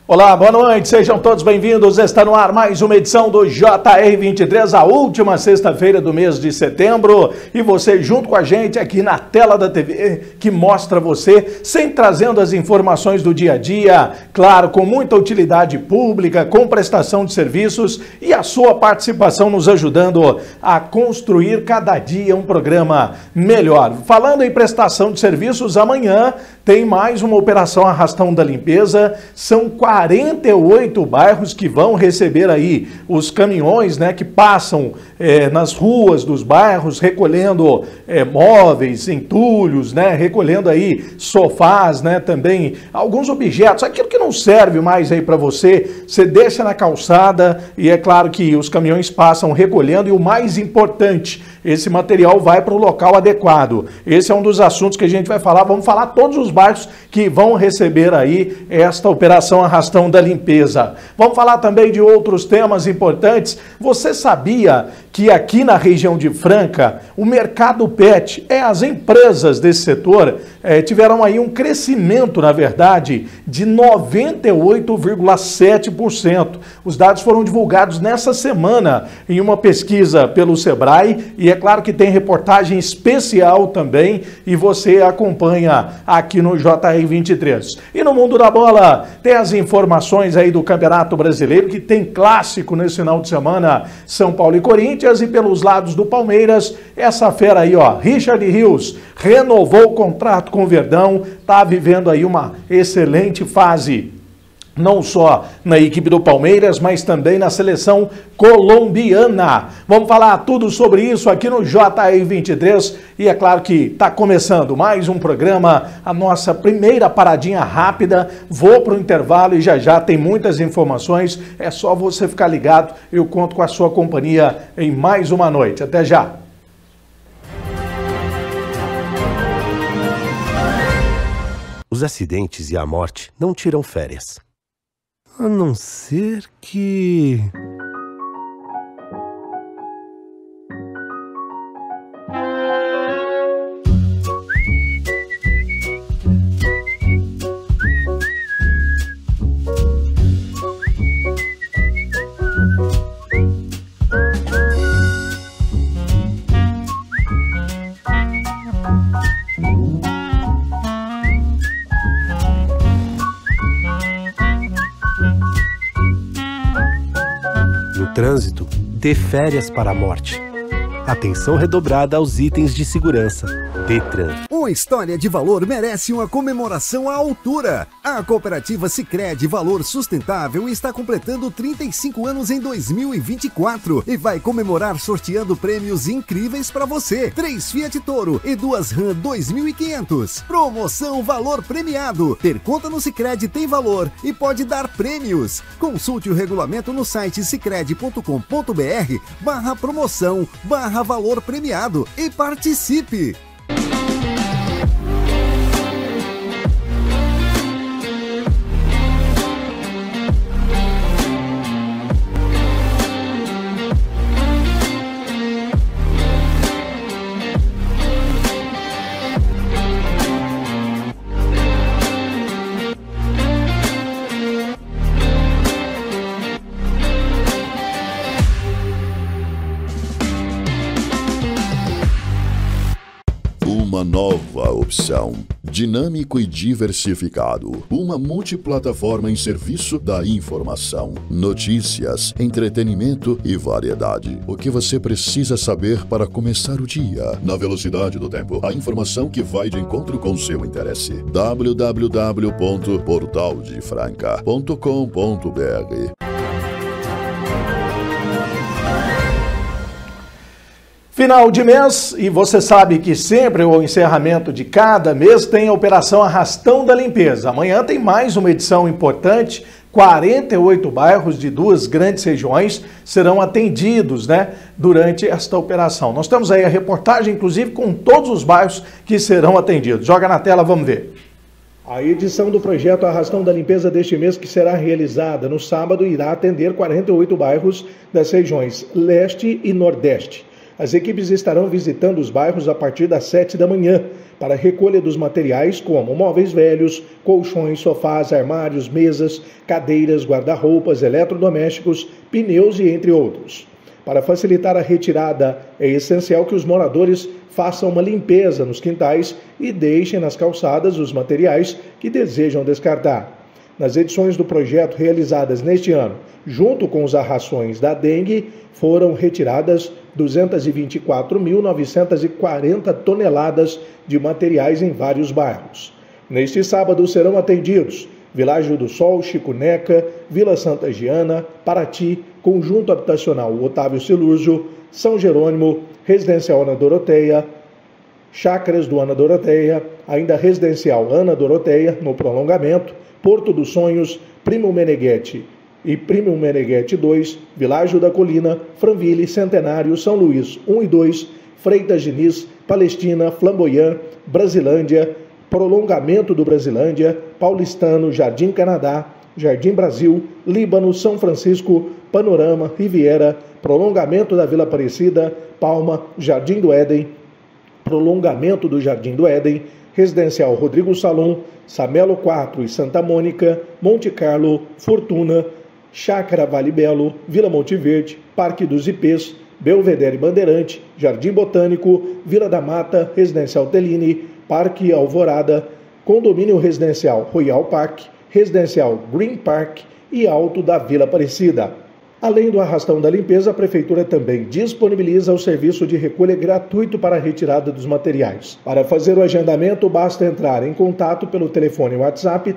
Olá, boa noite, sejam todos bem-vindos. Está no ar mais uma edição do JR23, a última sexta-feira do mês de setembro. E você junto com a gente aqui na tela da TV, que mostra você, sempre trazendo as informações do dia a dia, claro, com muita utilidade pública, com prestação de serviços e a sua participação nos ajudando a construir cada dia um programa melhor. Falando em prestação de serviços, amanhã tem mais uma operação Arrastão da Limpeza. São 48 bairros que vão receber aí os caminhões, né, que passam nas ruas dos bairros, recolhendo móveis, entulhos, né, recolhendo aí sofás, né, também alguns objetos, aquilo que não serve mais aí para você, você deixa na calçada e é claro que os caminhões passam recolhendo e o mais importante, esse material vai para o local adequado. Esse é um dos assuntos que a gente vai falar, vamos falar todos os bairros que vão receber aí esta operação Arrastão da Limpeza. Vamos falar também de outros temas importantes. Você sabia que aqui na região de Franca, o mercado pet, as empresas desse setor tiveram aí um crescimento, na verdade, de 98,7%. Os dados foram divulgados nessa semana em uma pesquisa pelo Sebrae e é claro que tem reportagem especial também e você acompanha aqui no JR23. E no Mundo da Bola tem as informações aí do Campeonato Brasileiro, que tem clássico nesse final de semana, São Paulo e Corinthians, e pelos lados do Palmeiras, essa fera aí, ó, Richard Rios, renovou o contrato com o Verdão, tá vivendo aí uma excelente fase, não só na equipe do Palmeiras, mas também na seleção colombiana. Vamos falar tudo sobre isso aqui no JR23 e é claro que está começando mais um programa, a nossa primeira paradinha rápida. Vou para o intervalo e já tem muitas informações, é só você ficar ligado, eu conto com a sua companhia em mais uma noite. Até já! Os acidentes e a morte não tiram férias. A não ser que... Trânsito, dê férias para a morte. Atenção redobrada aos itens de segurança. Detran. Uma história de valor merece uma comemoração à altura. A cooperativa Sicredi Valor Sustentável está completando 35 anos em 2024 e vai comemorar sorteando prêmios incríveis para você. 3 Fiat Toro e 2 Ram 2500. Promoção Valor Premiado. Ter conta no Sicredi tem valor e pode dar prêmios. Consulte o regulamento no site sicredi.com.br/promoção/valor premiado e participe. Uma nova opção, dinâmico e diversificado, uma multiplataforma em serviço da informação, notícias, entretenimento e variedade. O que você precisa saber para começar o dia, na velocidade do tempo, a informação que vai de encontro com seu interesse. www.portaldefranca.com.br. Final de mês, e você sabe que sempre o encerramento de cada mês tem a operação Arrastão da Limpeza. Amanhã tem mais uma edição importante, 48 bairros de 2 grandes regiões serão atendidos, né, durante esta operação. Nós temos aí a reportagem, inclusive, com todos os bairros que serão atendidos. Joga na tela, vamos ver. A edição do projeto Arrastão da Limpeza deste mês, que será realizada no sábado, irá atender 48 bairros das regiões Leste e Nordeste. As equipes estarão visitando os bairros a partir das 7 da manhã para a recolha dos materiais como móveis velhos, colchões, sofás, armários, mesas, cadeiras, guarda-roupas, eletrodomésticos, pneus e entre outros. Para facilitar a retirada, é essencial que os moradores façam uma limpeza nos quintais e deixem nas calçadas os materiais que desejam descartar. Nas edições do projeto realizadas neste ano, junto com as arrações da dengue, foram retiradas 224.940 toneladas de materiais em vários bairros. Neste sábado serão atendidos Világio do Sol, Chico Neca, Vila Santa Giana, Paraty, Conjunto Habitacional Otávio Silúrgio, São Jerônimo, Residencial Ana Doroteia, Chácaras do Ana Doroteia, ainda Residencial Ana Doroteia, no prolongamento, Porto dos Sonhos, Primo Meneghetti e Primo Meneghetti 2, Világio da Colina, Franville, Centenário, São Luís 1 e 2, Freitas Diniz, Palestina, Flamboyant, Brasilândia, prolongamento do Brasilândia, Paulistano, Jardim Canadá, Jardim Brasil, Líbano, São Francisco, Panorama, Riviera, prolongamento da Vila Aparecida, Palma, Jardim do Éden, prolongamento do Jardim do Éden, Residencial Rodrigo Salom, Samelo 4 e Santa Mônica, Monte Carlo, Fortuna, Chácara Vale Belo, Vila Monte Verde, Parque dos Ipês, Belvedere Bandeirante, Jardim Botânico, Vila da Mata, Residencial Teline, Parque Alvorada, Condomínio Residencial Royal Park, Residencial Green Park e Alto da Vila Aparecida. Além do arrastão da limpeza, a Prefeitura também disponibiliza o serviço de recolha gratuito para a retirada dos materiais. Para fazer o agendamento, basta entrar em contato pelo telefone WhatsApp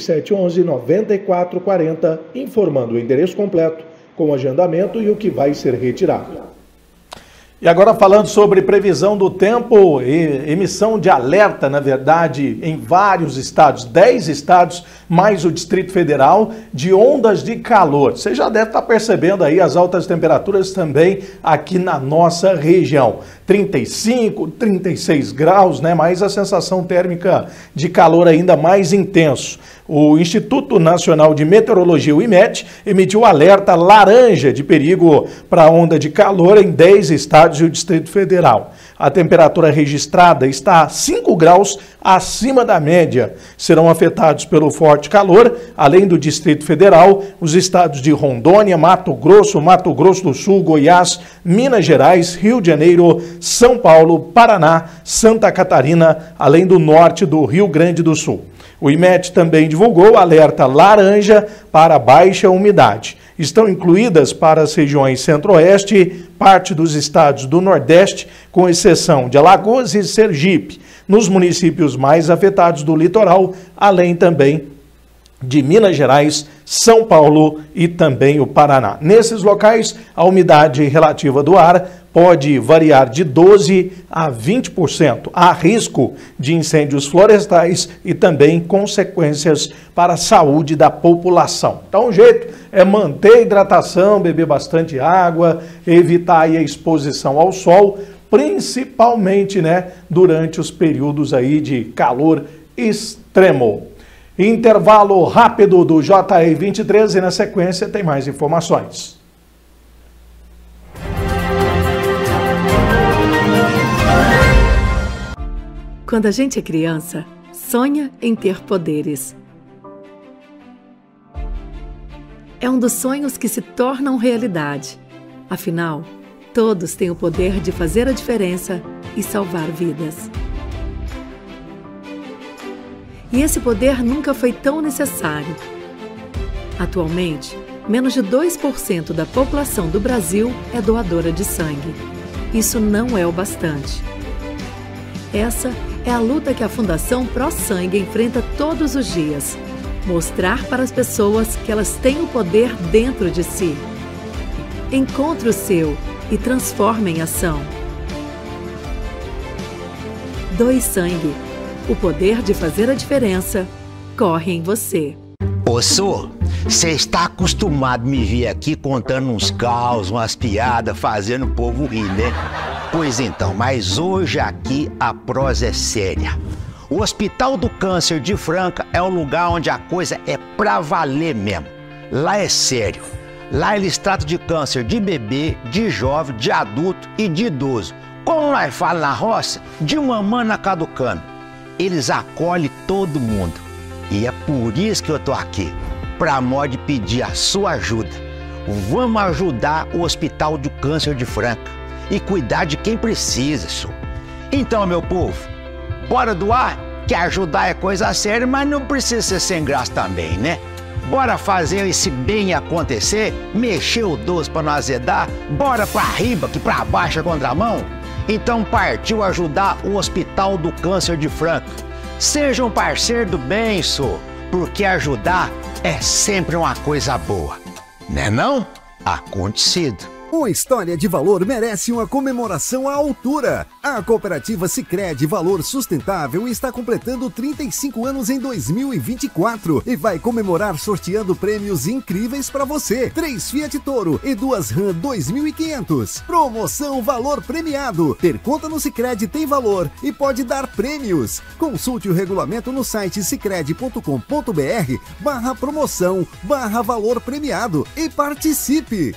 3711-9440, informando o endereço completo, com o agendamento e o que vai ser retirado. E agora falando sobre previsão do tempo e emissão de alerta, na verdade, em vários estados, 10 estados, mais o Distrito Federal, de ondas de calor. Você já deve estar percebendo aí as altas temperaturas também aqui na nossa região. 35, 36 graus, né? Mas a sensação térmica de calor ainda mais intenso. O Instituto Nacional de Meteorologia, o IMET, emitiu alerta laranja de perigo para onda de calor em 10 estados e o Distrito Federal. A temperatura registrada está a 5 graus acima da média. Serão afetados pelo forte calor, além do Distrito Federal, os estados de Rondônia, Mato Grosso do Sul, Goiás, Minas Gerais, Rio de Janeiro, São Paulo, Paraná, Santa Catarina, além do norte do Rio Grande do Sul. O IMET também divulgou alerta laranja para baixa umidade. Estão incluídas para as regiões Centro-Oeste, parte dos estados do Nordeste, com exceção de Alagoas e Sergipe, nos municípios mais afetados do litoral, além também de Minas Gerais, São Paulo e também o Paraná. Nesses locais, a umidade relativa do ar pode variar de 12% a 20%. Há risco de incêndios florestais e também consequências para a saúde da população. Então, o jeito é manter a hidratação, beber bastante água, evitar aí a exposição ao sol, principalmente, né, durante os períodos aí de calor extremo. Intervalo rápido do JR 23 e na sequência tem mais informações. Quando a gente é criança, sonha em ter poderes. É um dos sonhos que se tornam realidade. Afinal, todos têm o poder de fazer a diferença e salvar vidas. E esse poder nunca foi tão necessário. Atualmente, menos de 2% da população do Brasil é doadora de sangue. Isso não é o bastante. Essa é a luta que a Fundação Pro Sangue enfrenta todos os dias. Mostrar para as pessoas que elas têm o poder dentro de si. Encontre o seu e transforme em ação. Doe sangue. O poder de fazer a diferença corre em você. Ô, Sô, você está acostumado a me ver aqui contando uns caos, umas piadas, fazendo o povo rir, né? Pois então, mas hoje aqui a prosa é séria. O Hospital do Câncer de Franca é um lugar onde a coisa é pra valer mesmo. Lá é sério. Lá eles tratam de câncer de bebê, de jovem, de adulto e de idoso. Como nós falamos na roça, de uma mana caducando. Eles acolhem todo mundo. E é por isso que eu tô aqui, pra modo pedir a sua ajuda. Vamos ajudar o Hospital do Câncer de Franca e cuidar de quem precisa, senhor. Então, meu povo, bora doar, que ajudar é coisa séria, mas não precisa ser sem graça também, né? Bora fazer esse bem acontecer, mexer o doce pra não azedar, bora pra riba que pra baixo é contramão. Então partiu ajudar o Hospital do Câncer de Franca. Seja um parceiro do bem, senhor, porque ajudar é sempre uma coisa boa. Né não? Acontecido. Uma história de valor merece uma comemoração à altura. A cooperativa Sicredi Valor Sustentável está completando 35 anos em 2024 e vai comemorar sorteando prêmios incríveis para você. 3 Fiat Toro e 2 Ram 2500. Promoção Valor Premiado. Ter conta no Sicredi tem valor e pode dar prêmios. Consulte o regulamento no site sicredi.com.br/promoção/valor premiado e participe.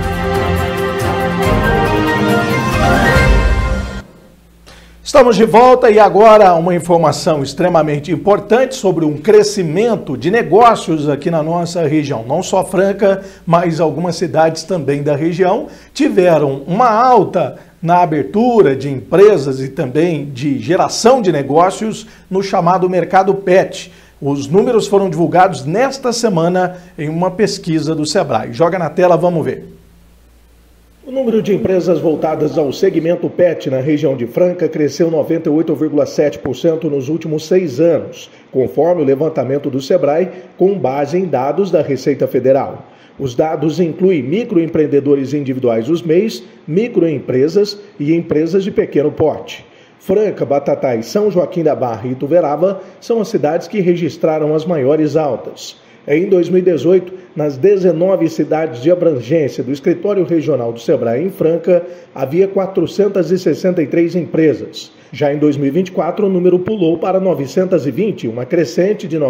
Estamos de volta e agora uma informação extremamente importante sobre um crescimento de negócios aqui na nossa região. Não só Franca, mas algumas cidades também da região tiveram uma alta na abertura de empresas e também de geração de negócios no chamado mercado pet. Os números foram divulgados nesta semana em uma pesquisa do Sebrae. Joga na tela, vamos ver. O número de empresas voltadas ao segmento pet na região de Franca cresceu 98,7% nos últimos 6 anos, conforme o levantamento do Sebrae, com base em dados da Receita Federal. Os dados incluem microempreendedores individuais, os MEIs, microempresas e empresas de pequeno porte. Franca, Batatais, São Joaquim da Barra e Ituverava são as cidades que registraram as maiores altas. Em 2018, nas 19 cidades de abrangência do Escritório Regional do Sebrae em Franca, havia 463 empresas. Já em 2024, o número pulou para 920, uma crescente de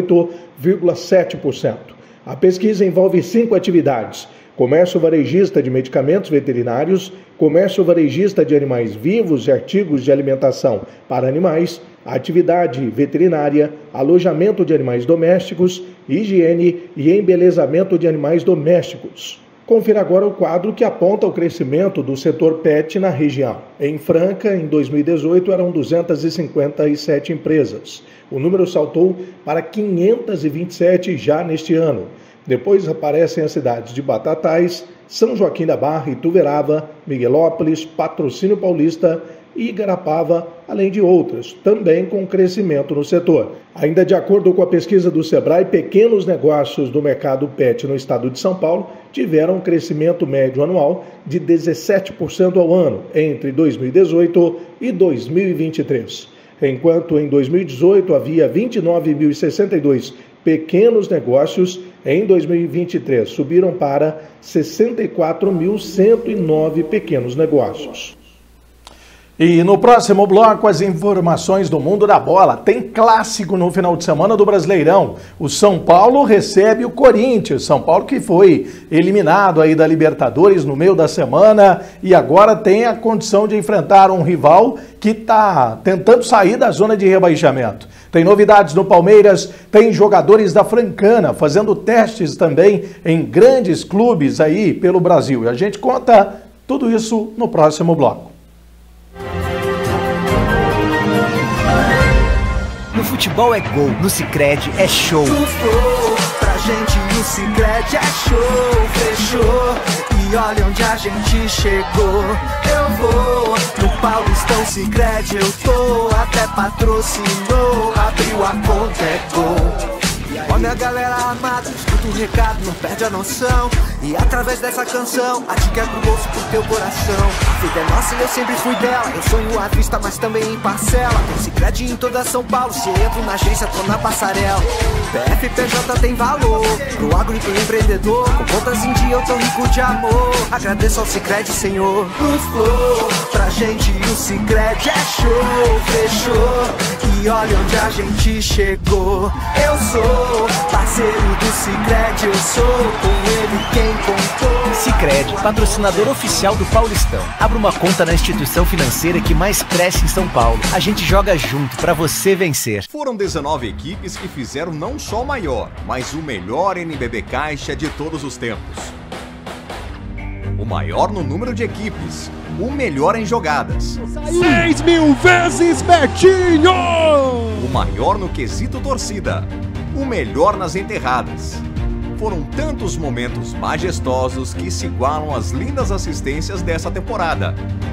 98,7%. A pesquisa envolve 5 atividades: comércio varejista de medicamentos veterinários, comércio varejista de animais vivos e artigos de alimentação para animais, atividade veterinária, alojamento de animais domésticos, higiene e embelezamento de animais domésticos. Confira agora o quadro que aponta o crescimento do setor pet na região. Em Franca, em 2018, eram 257 empresas. O número saltou para 527 já neste ano. Depois aparecem as cidades de Batatais, São Joaquim da Barra, Ituverava, Miguelópolis, Patrocínio Paulista e Igarapava, além de outras, também com crescimento no setor. Ainda de acordo com a pesquisa do Sebrae, pequenos negócios do mercado pet no estado de São Paulo tiveram um crescimento médio anual de 17% ao ano entre 2018 e 2023. Enquanto em 2018 havia 29.062 pequenos negócios, em 2023 subiram para 64.109 pequenos negócios. E no próximo bloco, as informações do mundo da bola. Tem clássico no final de semana do Brasileirão. O São Paulo recebe o Corinthians. São Paulo que foi eliminado aí da Libertadores no meio da semana e agora tem a condição de enfrentar um rival que está tentando sair da zona de rebaixamento. Tem novidades no Palmeiras, tem jogadores da Francana fazendo testes também em grandes clubes aí pelo Brasil. E a gente conta tudo isso no próximo bloco. No futebol é gol, no Sicredi é show. Pra gente no Sicredi é show, fechou. E olha onde a gente chegou. Eu vou no Paulistão Sicredi, eu tô. Até patrocinou, abriu a conta, é gol. Olha a galera armada, escuta o recado, não perde a noção. E através dessa canção, a dica é pro bolso, pro teu coração. A vida é nossa e eu sempre fui dela. Eu sonho à vista, mas também em parcela. Tem Sicredi em toda São Paulo, se entro na agência, tô na passarela. PFPJ tem valor, pro agro e pro empreendedor. Com contas em dia eu tô rico de amor. Agradeço ao Sicredi, Senhor. Pro Flow, pra gente o Sicredi é show, fechou. E olha onde a gente chegou. Eu sou parceiro do Sicredi, eu sou com ele quem contou. Sicredi, patrocinador oficial do Paulistão. Abra uma conta na instituição financeira que mais cresce em São Paulo. A gente joga junto pra você vencer. Foram 19 equipes que fizeram não só o maior, mas o melhor NBB Caixa de todos os tempos. O maior no número de equipes, o melhor em jogadas. 6.000 vezes Betinho! O maior no quesito torcida, o melhor nas enterradas. Foram tantos momentos majestosos que se igualam às lindas assistências dessa temporada.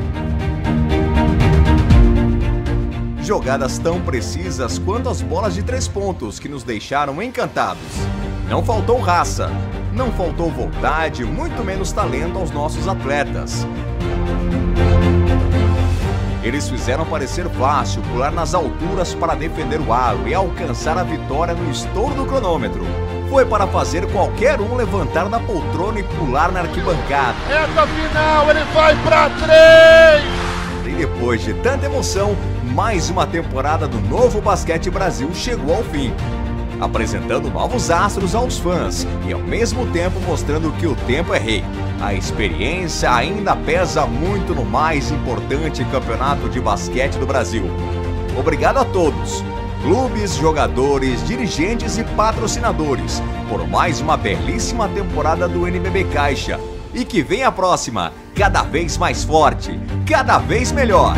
Jogadas tão precisas quanto as bolas de 3 pontos que nos deixaram encantados. Não faltou raça, não faltou vontade, muito menos talento aos nossos atletas. Eles fizeram parecer fácil pular nas alturas para defender o aro e alcançar a vitória no estouro do cronômetro. Foi para fazer qualquer um levantar da poltrona e pular na arquibancada. Reta final, ele vai pra 3! E depois de tanta emoção, mais uma temporada do Novo Basquete Brasil chegou ao fim, apresentando novos astros aos fãs e ao mesmo tempo mostrando que o tempo é rei. A experiência ainda pesa muito no mais importante campeonato de basquete do Brasil. Obrigado a todos, clubes, jogadores, dirigentes e patrocinadores, por mais uma belíssima temporada do NBB Caixa. E que vem a próxima, cada vez mais forte, cada vez melhor.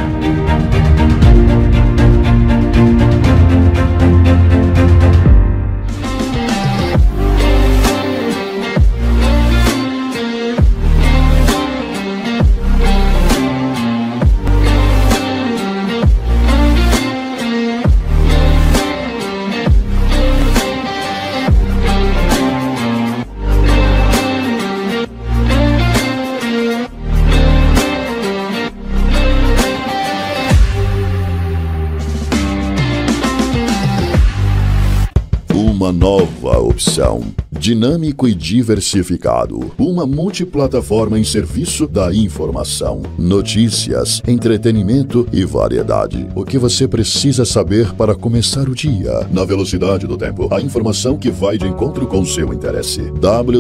Uma nova opção, dinâmico e diversificado, uma multiplataforma em serviço da informação, notícias, entretenimento e variedade. O que você precisa saber para começar o dia, na velocidade do tempo, a informação que vai de encontro com seu interesse.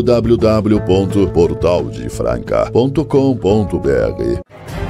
www.portaldefranca.com.br.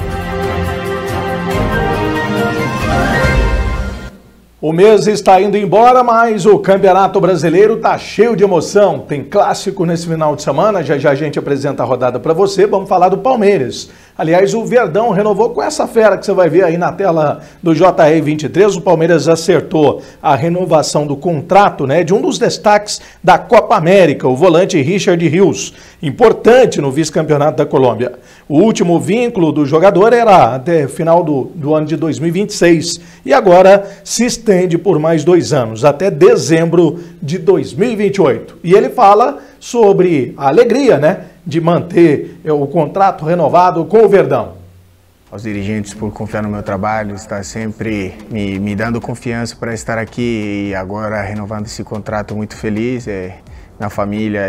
O mês está indo embora, mas o Campeonato Brasileiro está cheio de emoção. Tem clássico nesse final de semana, já já a gente apresenta a rodada para você. Vamos falar do Palmeiras. Aliás, o Verdão renovou com essa fera que você vai ver aí na tela do JR23. O Palmeiras acertou a renovação do contrato, né, de um dos destaques da Copa América, o volante Richard Rios, importante no vice-campeonato da Colômbia. O último vínculo do jogador era até final do ano de 2026 e agora se estende por mais 2 anos, até dezembro de 2028. E ele fala sobre a alegria, né, de manter o contrato renovado com o Verdão. Aos dirigentes por confiar no meu trabalho, estar sempre me dando confiança para estar aqui e agora renovando esse contrato, muito feliz. Minha família,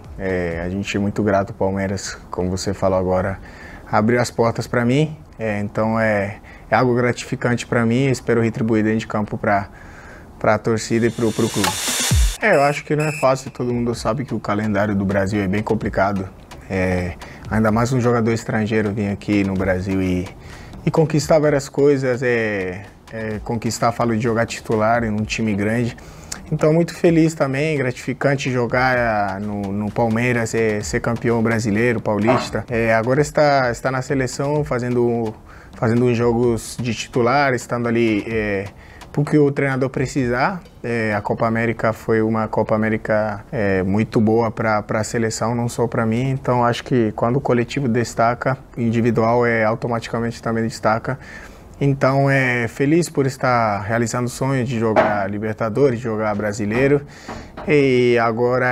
a gente é muito grato ao Palmeiras, como você falou agora, abriu as portas para mim, então é algo gratificante para mim, espero retribuir dentro de campo para a torcida e para o clube. Eu acho que não é fácil, todo mundo sabe que o calendário do Brasil é bem complicado. Ainda mais um jogador estrangeiro vir aqui no Brasil e conquistar várias coisas, conquistar, falo de jogar titular em um time grande. Então muito feliz também, gratificante jogar no Palmeiras, ser campeão brasileiro, paulista. Agora está na seleção fazendo uns jogos de titular, estando ali porque o treinador precisar. A Copa América foi uma Copa América muito boa para a seleção, não só para mim. Então acho que quando o coletivo destaca, o individual automaticamente também destaca. Então feliz por estar realizando o sonho de jogar Libertadores, de jogar Brasileiro. E agora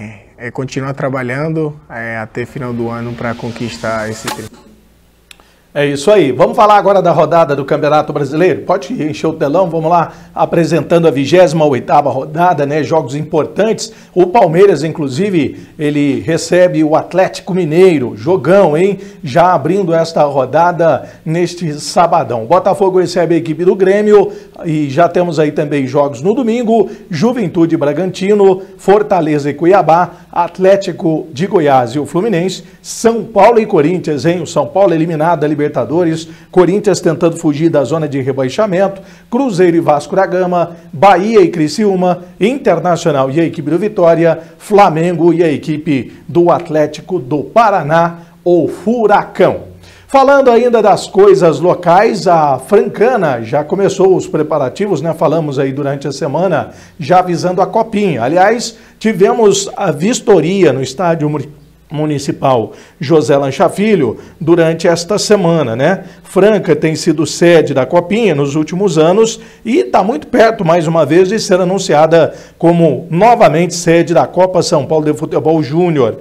continuar trabalhando até final do ano para conquistar esse título. É isso aí. Vamos falar agora da rodada do Campeonato Brasileiro? Pode encher o telão, vamos lá, apresentando a 28ª rodada, né? Jogos importantes. O Palmeiras, inclusive, ele recebe o Atlético Mineiro. Jogão, hein? Já abrindo esta rodada neste sabadão. Botafogo recebe a equipe do Grêmio e já temos aí também jogos no domingo. Juventude e Bragantino, Fortaleza e Cuiabá, Atlético de Goiás e o Fluminense, São Paulo e Corinthians, hein? O São Paulo eliminado da Libertadores, Corinthians tentando fugir da zona de rebaixamento, Cruzeiro e Vasco da Gama, Bahia e Criciúma, Internacional e a equipe do Vitória, Flamengo e a equipe do Atlético do Paraná, o Furacão. Falando ainda das coisas locais, a Francana já começou os preparativos, né? Falamos aí durante a semana, já visando a Copinha. Aliás, tivemos a vistoria no estádio Municipal José Lancha Filho durante esta semana, né? Franca tem sido sede da Copinha nos últimos anos e está muito perto, mais uma vez, de ser anunciada como novamente sede da Copa São Paulo de Futebol Júnior,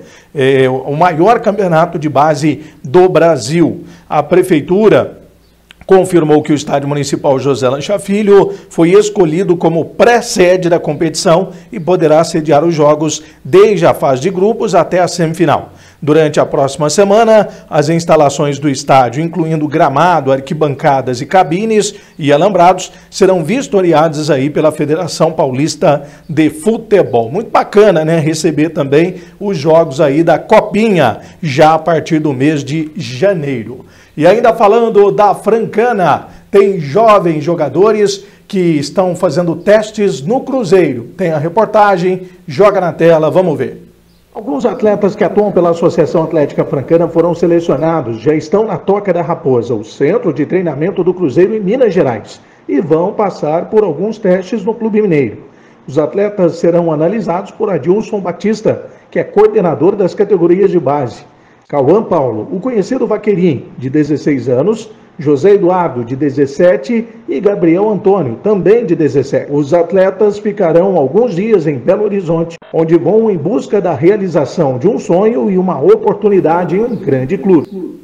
o maior campeonato de base do Brasil. A Prefeitura confirmou que o Estádio Municipal José Lancha Filho foi escolhido como pré-sede da competição e poderá sediar os jogos desde a fase de grupos até a semifinal. Durante a próxima semana, as instalações do estádio, incluindo gramado, arquibancadas e cabines e alambrados, serão vistoriadas aí pela Federação Paulista de Futebol. Muito bacana, né? Receber também os jogos aí da Copinha, já a partir do mês de janeiro. E ainda falando da Francana, tem jovens jogadores que estão fazendo testes no Cruzeiro. Tem a reportagem, joga na tela, vamos ver. Alguns atletas que atuam pela Associação Atlética Francana foram selecionados, já estão na Toca da Raposa, o centro de treinamento do Cruzeiro em Minas Gerais, e vão passar por alguns testes no Clube Mineiro. Os atletas serão analisados por Adilson Batista, que é coordenador das categorias de base. Cauã Paulo, o conhecido Vaqueirinho, de 16 anos, José Eduardo, de 17, e Gabriel Antônio, também de 17. Os atletas ficarão alguns dias em Belo Horizonte, onde vão em busca da realização de um sonho e uma oportunidade em um grande clube.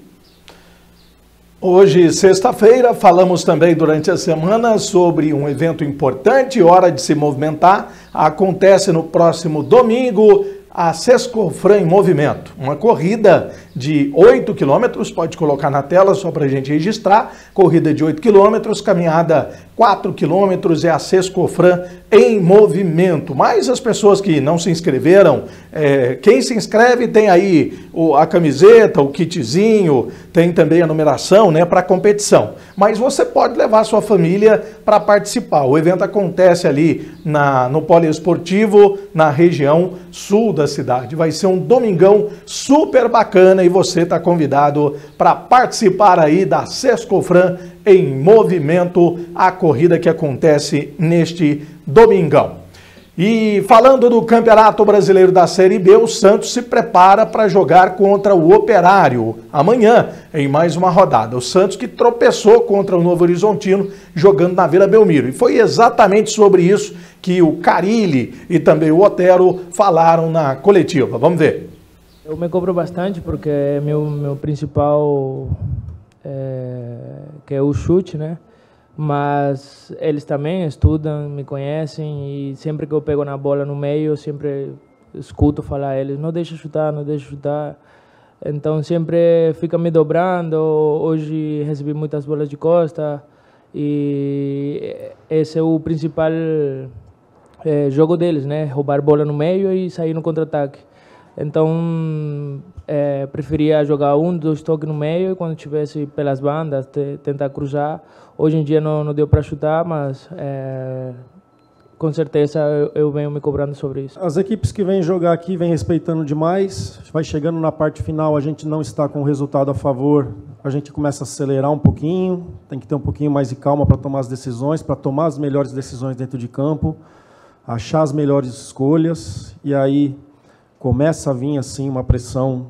Hoje, sexta-feira, falamos também durante a semana sobre um evento importante, hora de se movimentar. Acontece no próximo domingo, a Sescofran em Movimento, uma corrida de 8 quilômetros, pode colocar na tela só para a gente registrar, corrida de 8 quilômetros, caminhada 4 quilômetros, é a Sescofran em Movimento. Mas as pessoas que não se inscreveram, quem se inscreve tem aí a camiseta, o kitzinho, tem também a numeração, né, para a competição. Mas você pode levar sua família para participar. O evento acontece ali no Poliesportivo, na região sul da cidade. Vai ser um domingão super bacana e você está convidado para participar aí da Sescofran em Movimento, a corrida que acontece neste domingão. E falando do Campeonato Brasileiro da Série B, o Santos se prepara para jogar contra o Operário amanhã, em mais uma rodada. O Santos que tropeçou contra o Novo Horizontino, jogando na Vila Belmiro. E foi exatamente sobre isso que o Carilli e também o Otero falaram na coletiva. Vamos ver. Eu me cobro bastante porque é meu principal que é o chute, né? Mas eles também estudam, me conhecem e sempre que eu pego na bola no meio, eu sempre escuto falar a eles, não deixa chutar, não deixa chutar. Então sempre fica me dobrando. Hoje recebi muitas bolas de costa e esse é o principal jogo deles, né? Roubar bola no meio e sair no contra-ataque. Então preferia jogar 1, 2 toques no meio e quando tivesse pelas bandas tentar cruzar. Hoje em dia não deu para chutar, mas com certeza eu venho me cobrando sobre isso. As equipes que vêm jogar aqui vêm respeitando demais. Vai chegando na parte final, a gente não está com o resultado a favor, a gente começa a acelerar um pouquinho, tem que ter um pouquinho mais de calma para tomar as decisões, para tomar as melhores decisões dentro de campo, achar as melhores escolhas e aí começa a vir assim uma pressão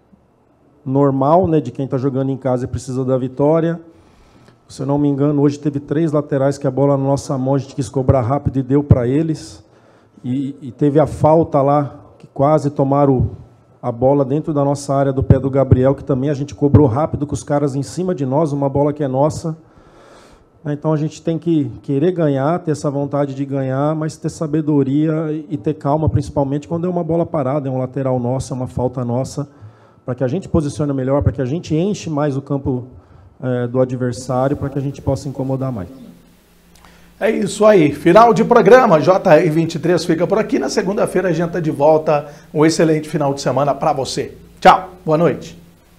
normal, né, de quem está jogando em casa e precisa da vitória. Se eu não me engano, hoje teve 3 laterais que a bola na nossa mão a gente quis cobrar rápido e deu para eles. E teve a falta lá, que quase tomaram a bola dentro da nossa área do pé do Gabriel, que também a gente cobrou rápido com os caras em cima de nós, uma bola que é nossa. Então a gente tem que querer ganhar, ter essa vontade de ganhar, mas ter sabedoria e ter calma, principalmente quando é uma bola parada, é um lateral nosso, é uma falta nossa, para que a gente posicione melhor, para que a gente enche mais o campo do adversário, para que a gente possa incomodar mais. É isso aí, final de programa, JR 23 fica por aqui, na segunda-feira a gente está de volta, um excelente final de semana para você. Tchau, boa noite.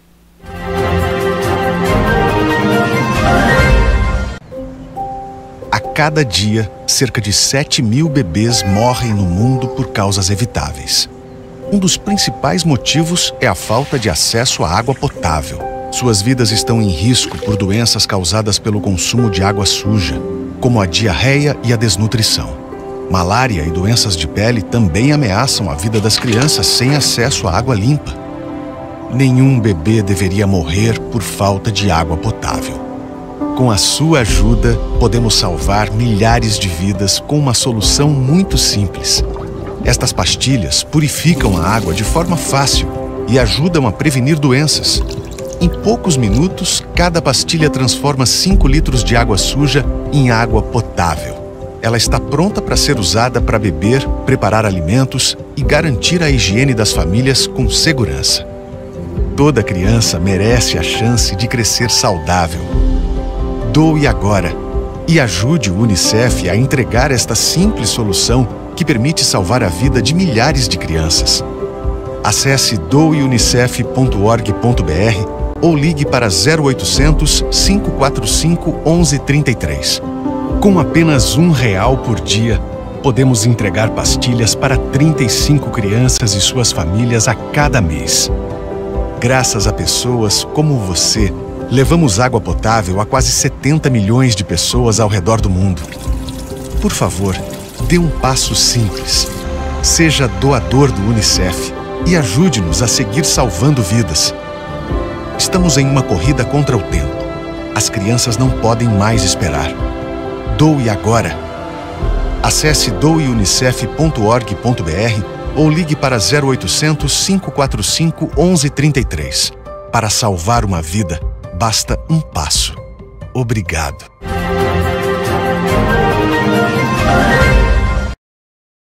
A cada dia, cerca de 7.000 bebês morrem no mundo por causas evitáveis. Um dos principais motivos é a falta de acesso à água potável. Suas vidas estão em risco por doenças causadas pelo consumo de água suja, como a diarreia e a desnutrição. Malária e doenças de pele também ameaçam a vida das crianças sem acesso à água limpa. Nenhum bebê deveria morrer por falta de água potável. Com a sua ajuda, podemos salvar milhares de vidas com uma solução muito simples. Estas pastilhas purificam a água de forma fácil e ajudam a prevenir doenças. Em poucos minutos, cada pastilha transforma 5 litros de água suja em água potável. Ela está pronta para ser usada para beber, preparar alimentos e garantir a higiene das famílias com segurança. Toda criança merece a chance de crescer saudável. Doe agora e ajude o UNICEF a entregar esta simples solução que permite salvar a vida de milhares de crianças. Acesse doeunicef.org.br ou ligue para 0800 545 1133. Com apenas R$1 por dia, podemos entregar pastilhas para 35 crianças e suas famílias a cada mês. Graças a pessoas como você, levamos água potável a quase 70 milhões de pessoas ao redor do mundo. Por favor, dê um passo simples. Seja doador do UNICEF e ajude-nos a seguir salvando vidas. Estamos em uma corrida contra o tempo. As crianças não podem mais esperar. Doe agora. Acesse doeunicef.org.br ou ligue para 0800 545 1133. Para salvar uma vida, basta um passo. Obrigado.